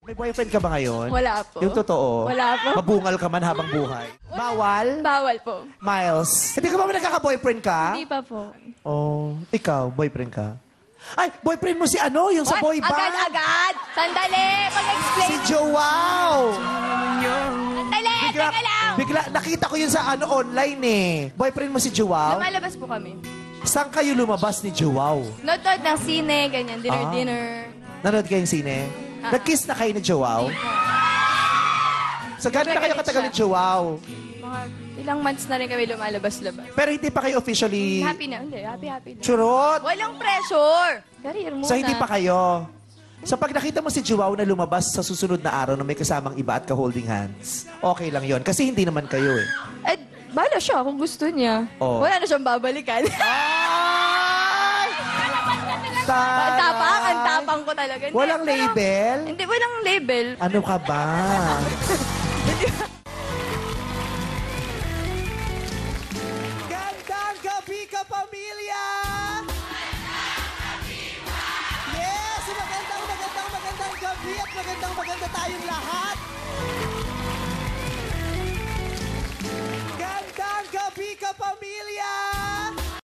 May boyfriend ka ba ngayon? Wala po. Yung totoo? Wala po. Mabungal ka man habang buhay? Bawal? Bawal po. Miles, hindi ka ba nagkaka-boyfriend ka? Hindi pa po. Oh, ikaw, boyfriend ka? Ay, boyfriend mo si ano, yung sa boy band? Agad-agad! Sandali! Pag-explain! Si Joao! Sandali! Teka lang! Bigla, nakita ko yun sa ano online eh. Boyfriend mo si Joao? Lumalabas po kami. Saan kayo lumabas ni Joao? Notod ng sine, ganyan. Dinner. Nanood kayong sine? Nag-kiss na kayo ni Joao? So, gano'n na kayo katagal ni Joao? Mga ilang months na rin kami lumalabas-labas. Pero hindi pa kayo officially... Happy na. Hindi, happy na. Churot! Walang pressure! Career muna. So, hindi pa kayo. So, pag nakita mo si Joao na lumabas sa susunod na araw na may kasamang iba at ka-holding hands, okay lang yon kasi hindi naman kayo eh. Eh, bahala siya kung gusto niya. Oh. Wala na siyang babalikan. Ay! Ang tapang ko talaga. Hindi, Walang label? Hindi, walang label. Ano ka ba? Gandang gabi ka, pamilya! Yes! Magandang gabi at magandang tayong lahat!